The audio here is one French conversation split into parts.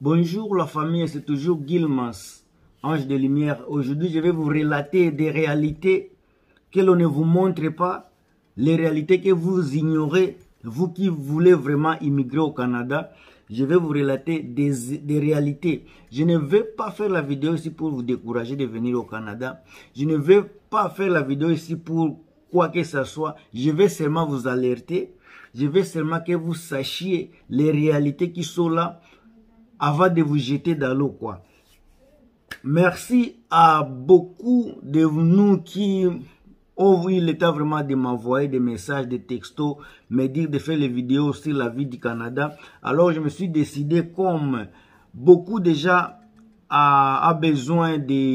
Bonjour la famille, c'est toujours Gilmas, ange de lumière. Aujourd'hui, je vais vous relater des réalités que l'on ne vous montre pas, les réalités que vous ignorez, vous qui voulez vraiment immigrer au Canada. Je vais vous relater des réalités. Je ne vais pas faire la vidéo ici pour vous décourager de venir au Canada. Je ne vais pas faire la vidéo ici pour quoi que ce soit. Je vais seulement vous alerter. Je vais seulement que vous sachiez les réalités qui sont là avant de vous jeter dans l'eau, quoi. Merci à beaucoup de nous qui ont eu le temps vraiment de m'envoyer des messages, des textos, me dire de faire les vidéos sur la vie du Canada. Alors je me suis décidé, comme beaucoup déjà a besoin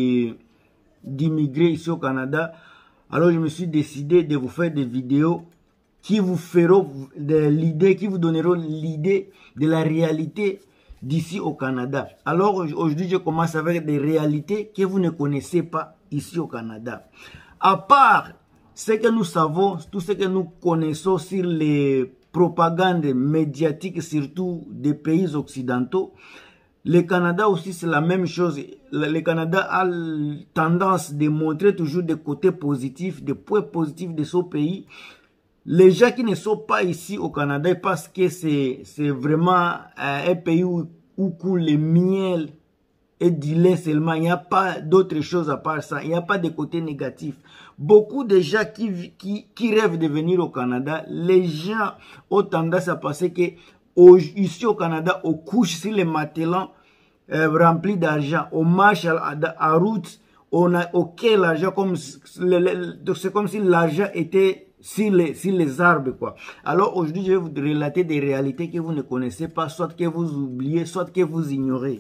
d'immigrer ici au Canada, alors je me suis décidé de vous faire des vidéos qui vous feront l'idée, qui vous donneront l'idée de la réalité d'ici au Canada. Alors aujourd'hui, je commence avec des réalités que vous ne connaissez pas ici au Canada. À part ce que nous savons, tout ce que nous connaissons sur les propagandes médiatiques, surtout des pays occidentaux, le Canada aussi c'est la même chose. Le Canada a tendance de montrer toujours des côtés positifs, des points positifs de ce pays. Les gens qui ne sont pas ici au Canada parce que c'est vraiment un pays où coule le miel et du lait seulement. Il n'y a pas d'autre chose à part ça. Il n'y a pas de côté négatif. Beaucoup de gens qui rêvent de venir au Canada, les gens ont tendance à penser que ici au Canada, on couche sur les matelas remplis d'argent. On marche à route, on a aucun argent, c'est comme si l'argent était sur les arbres, quoi. Alors aujourd'hui, je vais vous relater des réalités que vous ne connaissez pas, soit que vous oubliez, soit que vous ignorez.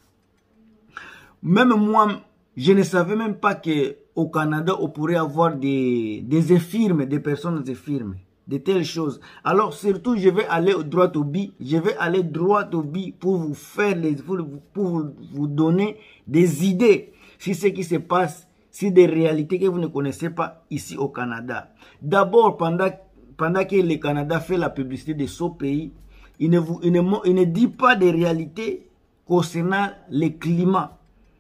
Même moi, je ne savais même pas qu'au Canada, on pourrait avoir des infirmes, des personnes infirmes, de telles choses. Alors surtout, je vais aller droit au but. Je vais aller droit au but pour vous faire pour vous donner des idées sur ce qui se passe, sur des réalités que vous ne connaissez pas ici au Canada. D'abord, pendant que le Canada fait la publicité de ce pays, il ne dit pas des réalités concernant le climat.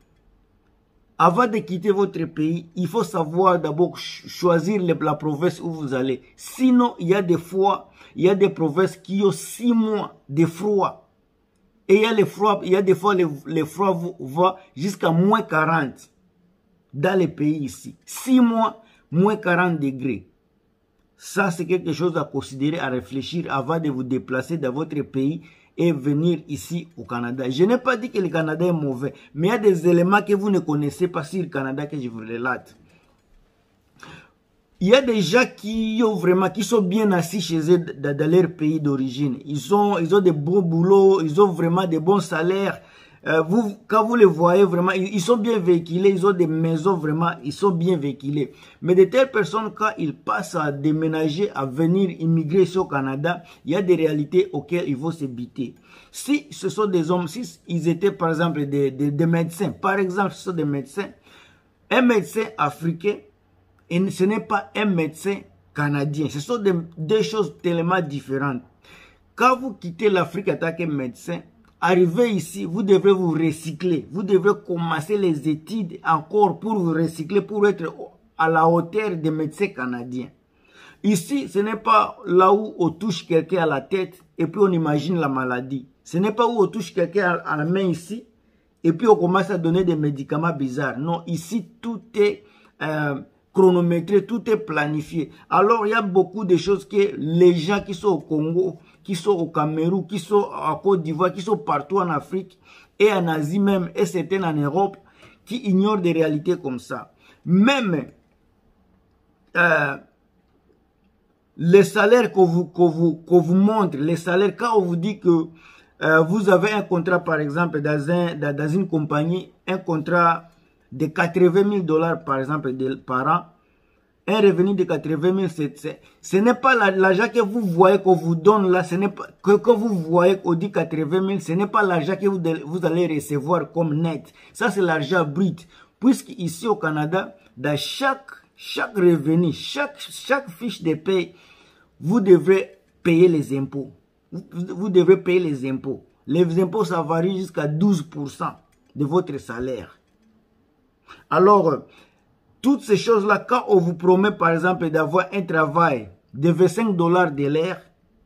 Avant de quitter votre pays, il faut savoir d'abord choisir la province où vous allez. Sinon, il y a des fois, il y a des provinces qui ont 6 mois de froid. Et il y a des fois, le froid va jusqu'à moins 40 dans les pays ici. 6 mois, moins 40 degrés. Ça, c'est quelque chose à considérer, à réfléchir avant de vous déplacer dans votre pays et venir ici au Canada. Je n'ai pas dit que le Canada est mauvais, mais il y a des éléments que vous ne connaissez pas sur le Canada que je vous relate. Il y a des gens qui sont bien assis chez eux dans leur pays d'origine. Ils ont des bons boulots, ils ont vraiment des bons salaires. Quand vous les voyez vraiment, ils sont bien véhiculés, ils ont des maisons vraiment, ils sont bien véhiculés. Mais de telles personnes, quand ils passent à déménager, à venir immigrer ici au Canada, il y a des réalités auxquelles ils vont se buter. Si ce sont des hommes, si ils étaient par exemple des médecins, par exemple, ce sont des médecins, un médecin africain, et ce n'est pas un médecin canadien. Ce sont deux choses tellement différentes. Quand vous quittez l'Afrique en tant que médecin, arrivé ici, vous devrez vous recycler. Vous devrez commencer les études encore pour vous recycler, pour être à la hauteur des médecins canadiens. Ici, ce n'est pas là où on touche quelqu'un à la tête et puis on imagine la maladie. Ce n'est pas où on touche quelqu'un à la main ici et puis on commence à donner des médicaments bizarres. Non, ici, tout est chronométré, tout est planifié. Alors, il y a beaucoup de choses que les gens qui sont au Congo, qui sont au Cameroun, qui sont à Côte d'Ivoire, qui sont partout en Afrique et en Asie même, et certains en Europe, qui ignorent des réalités comme ça. Même les salaires qu'on vous montre, les salaires, quand on vous dit que vous avez un contrat, par exemple, dans une compagnie, un contrat de 80 000 $ par exemple par an, un revenu de 80 000, ce n'est pas l'argent que vous voyez qu'on vous donne là, ce n'est pas que vous voyez qu'on dit 80 000, ce n'est pas l'argent que vous allez recevoir comme net. Ça, c'est l'argent brut. Puisque ici au Canada, dans chaque revenu, chaque fiche de paie, vous devrez payer les impôts. Vous devrez payer les impôts. Les impôts, ça varie jusqu'à 12% de votre salaire. Alors, toutes ces choses-là, quand on vous promet, par exemple, d'avoir un travail de 25 $ de l'heure,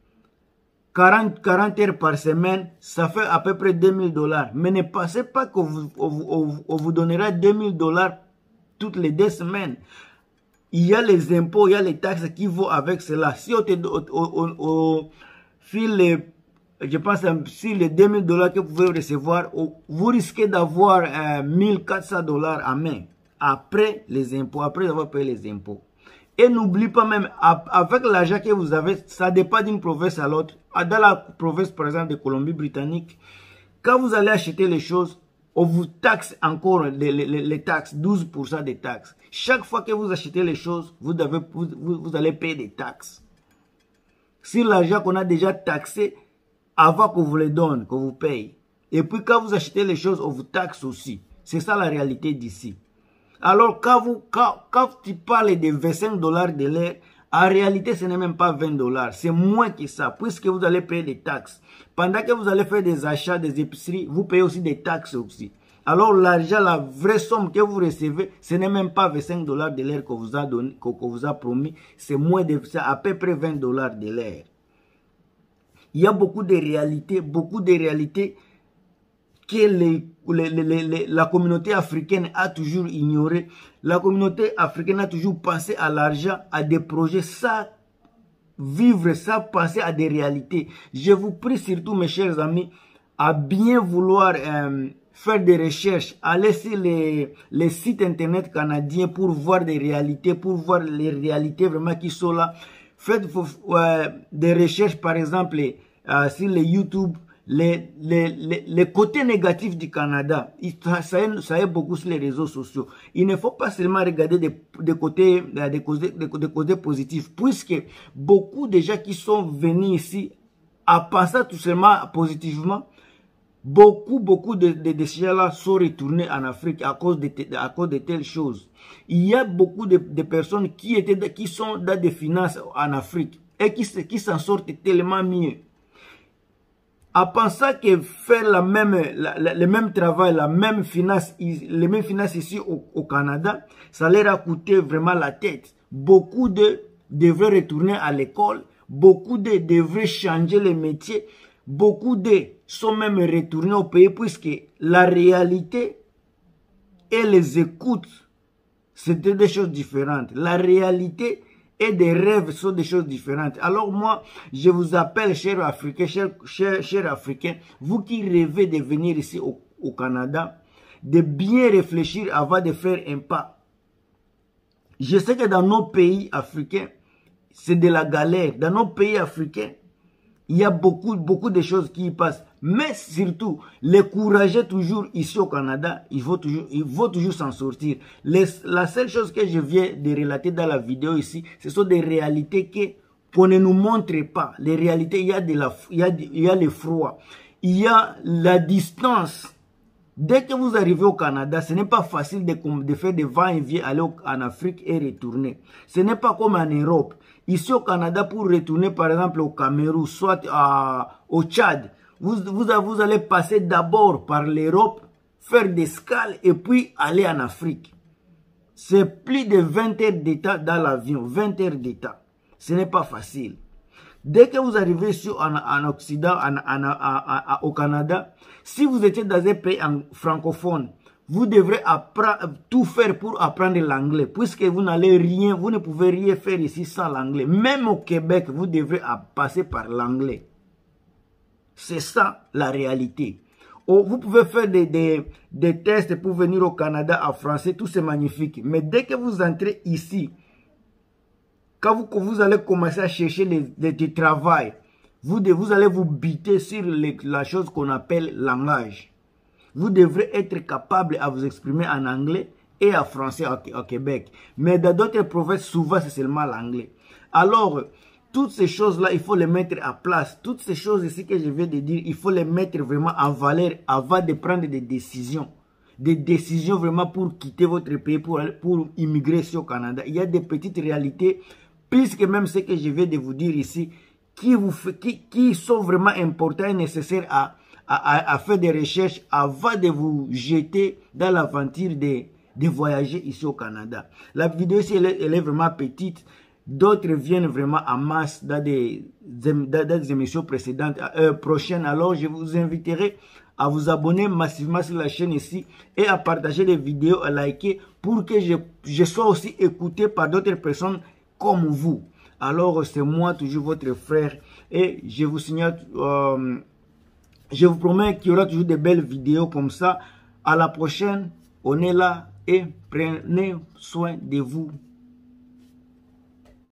40 heures par semaine, ça fait à peu près 2000 $. Mais ne pensez pas qu'on vous donnera 2000 $ toutes les 2 semaines. Il y a les impôts, il y a les taxes qui vont avec cela. Si on file, je pense, si les 2000 $ que vous pouvez recevoir, vous risquez d'avoir 1400 $ à main après les impôts, après avoir payé les impôts. Et n'oubliez pas même, avec l'argent que vous avez, ça dépend d'une province à l'autre. Dans la province, par exemple, de Colombie-Britannique, quand vous allez acheter les choses, on vous taxe encore les taxes, 12% des taxes. Chaque fois que vous achetez les choses, vous allez payer des taxes. Sur l'argent qu'on a déjà taxé, avant qu'on vous les donne, qu'on vous paye. Et puis quand vous achetez les choses, on vous taxe aussi. C'est ça la réalité d'ici. Alors, quand tu parles de 25 $ de l'heure, en réalité, ce n'est même pas 20 $. C'est moins que ça, puisque vous allez payer des taxes. Pendant que vous allez faire des achats, des épiceries, vous payez aussi des taxes aussi. Alors, l'argent, la vraie somme que vous recevez, ce n'est même pas 25 $ de l'heure qu'on vous a donné, qu'on vous a promis. C'est moins de ça, à peu près 20 $ de l'heure. Il y a beaucoup de réalités que la communauté africaine a toujours ignoré. La communauté africaine a toujours pensé à l'argent, à des projets, sans vivre, sans penser à des réalités. Je vous prie surtout, mes chers amis, à bien vouloir faire des recherches. Allez sur les sites internet canadiens pour voir des réalités, pour voir les réalités vraiment qui sont là. Faites des recherches, par exemple, sur les YouTube. Les côtés négatifs du Canada, ça aide beaucoup sur les réseaux sociaux. Il ne faut pas seulement regarder des côtés positifs, puisque beaucoup de gens qui sont venus ici à penser tout seulement positivement, beaucoup de ces gens-là sont retournés en Afrique à cause de telles choses. Il y a beaucoup de personnes qui sont dans des finances en Afrique et qui s'en sortent tellement mieux. En pensant que faire le même travail, les mêmes finances ici au Canada, ça leur a coûté vraiment la tête. Beaucoup devraient retourner à l'école, beaucoup devraient changer les métiers, beaucoup sont même retournés au pays puisque la réalité et les écoutes, c'était des choses différentes. La réalité et des rêves sont des choses différentes. Alors moi, je vous appelle, chers Africains, chers Africains, vous qui rêvez de venir ici au Canada, de bien réfléchir avant de faire un pas. Je sais que dans nos pays africains, c'est de la galère. Dans nos pays africains, il y a beaucoup de choses qui y passent. Mais surtout, les courageux toujours ici au Canada, il faut toujours s'en sortir. La seule chose que je viens de relater dans la vidéo ici, ce sont des réalités qu'on ne nous montre pas. Les réalités, il y a le froid, il y a la distance. Dès que vous arrivez au Canada, ce n'est pas facile de faire des va-et-vient, aller en Afrique et retourner. Ce n'est pas comme en Europe. Ici au Canada, pour retourner par exemple au Cameroun, soit au Tchad, vous allez passer d'abord par l'Europe, faire des escales et puis aller en Afrique. C'est plus de 20 heures d'état dans l'avion, 20 heures d'état. Ce n'est pas facile. Dès que vous arrivez ici en Occident, au Canada, si vous étiez dans un pays francophone, vous devrez tout faire pour apprendre l'anglais, puisque vous ne pouvez rien faire ici sans l'anglais. Même au Québec, vous devrez passer par l'anglais. C'est ça la réalité. Vous pouvez faire des tests pour venir au Canada en français, tout c'est magnifique. Mais dès que vous entrez ici, quand vous allez commencer à chercher du travail, vous allez vous buter sur la chose qu'on appelle langage. Vous devrez être capable à vous exprimer en anglais et en français au Québec. Mais dans d'autres provinces, souvent, c'est seulement l'anglais. Alors, toutes ces choses-là, il faut les mettre à place. Toutes ces choses ici que je viens de dire, il faut les mettre vraiment en valeur avant de prendre des décisions. Des décisions vraiment pour quitter votre pays, pour immigrer ici au Canada. Il y a des petites réalités, puisque même ce que je viens de vous dire ici, qui sont vraiment importants et nécessaires à faire des recherches avant de vous jeter dans l'aventure de voyager ici au Canada. La vidéo ici, elle est vraiment petite. D'autres viennent vraiment en masse dans des émissions précédentes, prochaines. Alors, je vous inviterai à vous abonner massivement sur la chaîne ici et à partager les vidéos, à liker pour que je sois aussi écouté par d'autres personnes comme vous. Alors, c'est moi, toujours votre frère, et je vous signale, je vous promets qu'il y aura toujours de belles vidéos comme ça. À la prochaine, on est là et prenez soin de vous.